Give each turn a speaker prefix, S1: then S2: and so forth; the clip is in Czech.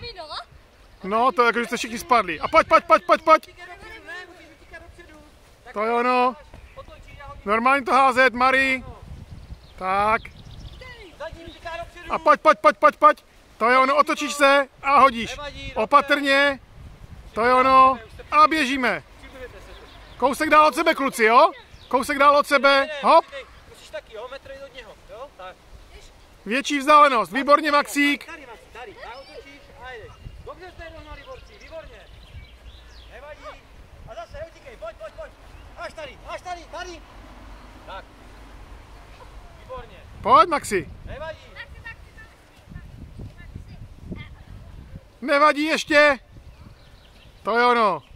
S1: No, to je jako, že jste všichni spadli. A pojď. To je ono. Normálně to házet, Mari. Tak. A pojď. To je ono, otočíš se a hodíš. Opatrně. To je ono. A běžíme. Kousek dál od sebe, kluci, jo? Kousek dál od sebe. Hop.
S2: Musíš taky, jo? Metr od něho, jo? Tak.
S1: Větší vzdálenost. Výborně, Maxík.
S2: Tady. A otočíš a jdeš. Dobře jste dohnali, borci, výborně. Nevadí. A zase, utíkej, pojď. Až tady. Tak. Výborně.
S1: Pojď, Maxi.
S2: Nevadí.
S1: Nevadí ještě. To je ono.